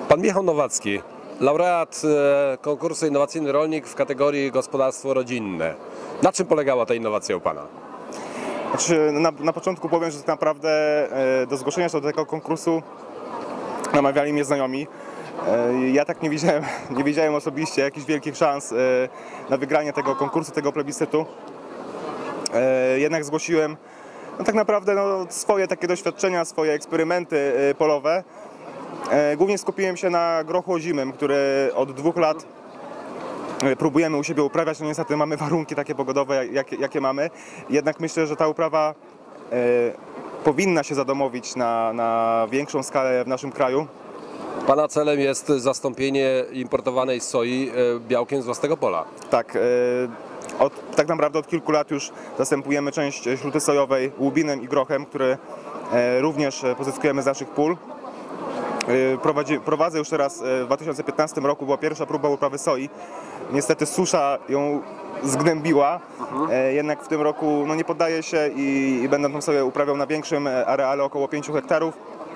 Pan Michał Nowacki, laureat konkursu Innowacyjny Rolnik w kategorii gospodarstwo rodzinne. Na czym polegała ta innowacja u Pana? Znaczy, na początku powiem, że tak naprawdę do zgłoszenia się do tego konkursu namawiali mnie znajomi. Ja tak nie widziałem osobiście jakichś wielkich szans na wygranie tego konkursu, tego plebiscytu. Jednak zgłosiłem tak naprawdę swoje takie doświadczenia, swoje eksperymenty polowe. Głównie skupiłem się na grochu ozimym, który od 2 lat próbujemy u siebie uprawiać. No niestety mamy warunki takie pogodowe, jakie mamy. Jednak myślę, że ta uprawa powinna się zadomowić na większą skalę w naszym kraju. Pana celem jest zastąpienie importowanej soi białkiem z własnego pola. Tak. Tak naprawdę od kilku lat już zastępujemy część śruty sojowej łubinem i grochem, które również pozyskujemy z naszych pól. Prowadzę już teraz, w 2015 roku była pierwsza próba uprawy soi. Niestety susza ją zgnębiła, jednak w tym roku nie poddaję się i będę tą soję uprawiał na większym areale, około 5 hektarów.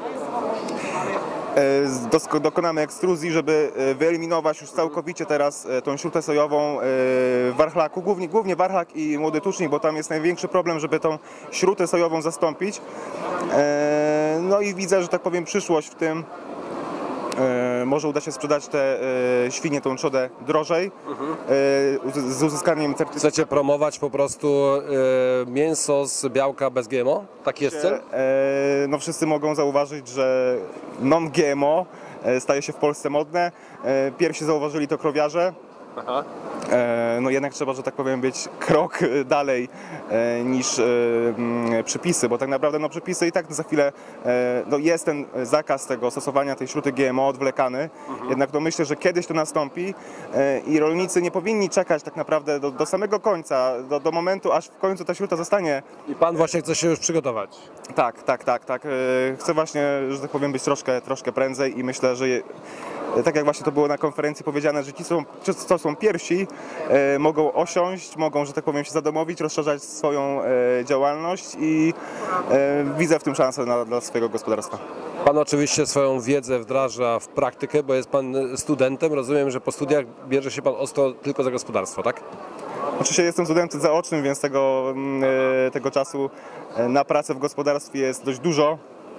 Dokonamy ekstruzji, żeby wyeliminować już całkowicie teraz tą śrutę sojową w warchlaku, głównie warchlak i młody tucznik, bo tam jest największy problem, żeby tą śrutę sojową zastąpić. No i widzę, że tak powiem, przyszłość w tym. Może uda się sprzedać te świnie, tą trzodę drożej, z uzyskaniem certyfikatu. Chcecie promować po prostu mięso z białka bez GMO? Taki jest cel? No wszyscy mogą zauważyć, że non-GMO staje się w Polsce modne. Pierwsi zauważyli to krowiarze. Aha. No jednak trzeba, że tak powiem, być krok dalej niż przepisy, bo tak naprawdę przepisy i tak za chwilę jest ten zakaz tego stosowania tej śruty GMO odwlekany. Jednak myślę, że kiedyś to nastąpi i rolnicy nie powinni czekać tak naprawdę do samego końca, do momentu, aż w końcu ta śruta zostanie. I Pan właśnie chce się już przygotować? Tak. Chcę właśnie, że tak powiem, być troszkę prędzej i myślę, że tak jak właśnie to było na konferencji powiedziane, że ci, co są pierwsi, mogą osiąść, mogą, że tak powiem, się zadomowić, rozszerzać swoją działalność i widzę w tym szansę dla swojego gospodarstwa. Pan oczywiście swoją wiedzę wdraża w praktykę, bo jest Pan studentem. Rozumiem, że po studiach bierze się Pan ostro tylko za gospodarstwo, tak? Oczywiście jestem studentem zaocznym, więc tego czasu na pracę w gospodarstwie jest dość dużo.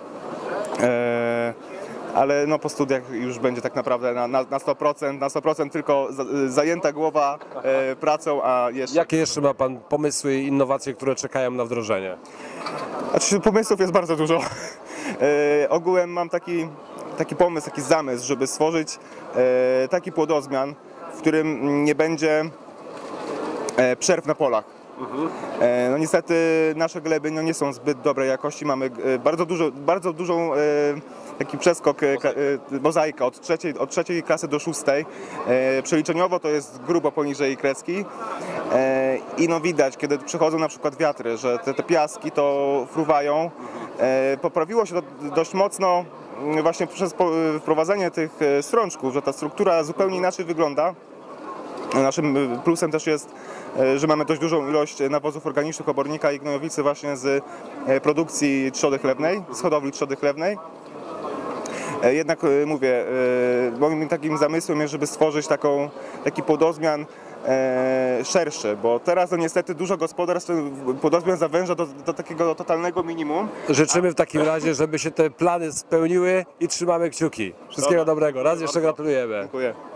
Ale po studiach już będzie tak naprawdę na 100% tylko zajęta głowa pracą, a jeszcze... Jakie jeszcze ma Pan pomysły i innowacje, które czekają na wdrożenie? Znaczy, pomysłów jest bardzo dużo. Ogółem mam taki pomysł, taki zamysł, żeby stworzyć taki płodozmian, w którym nie będzie przerw na polach. No niestety nasze gleby nie są zbyt dobrej jakości, mamy bardzo dużą taki przeskok, mozaikę od trzeciej klasy do 6. Przeliczeniowo to jest grubo poniżej kreski i widać, kiedy przychodzą na przykład wiatry, że te piaski to fruwają. Poprawiło się to dość mocno właśnie przez wprowadzenie tych strączków, że ta struktura zupełnie inaczej wygląda. Naszym plusem też jest, że mamy dość dużą ilość nawozów organicznych, obornika i gnojowicy właśnie z produkcji trzody chlewnej, z hodowli trzody chlewnej. Jednak mówię, moim takim zamysłem jest, żeby stworzyć taki płodozmian szerszy, bo teraz niestety dużo gospodarstw płodozmian zawęża do takiego totalnego minimum. Życzymy w takim razie, żeby się te plany spełniły i trzymamy kciuki. Wszystkiego dobrego. Raz jeszcze gratulujemy. Dziękuję.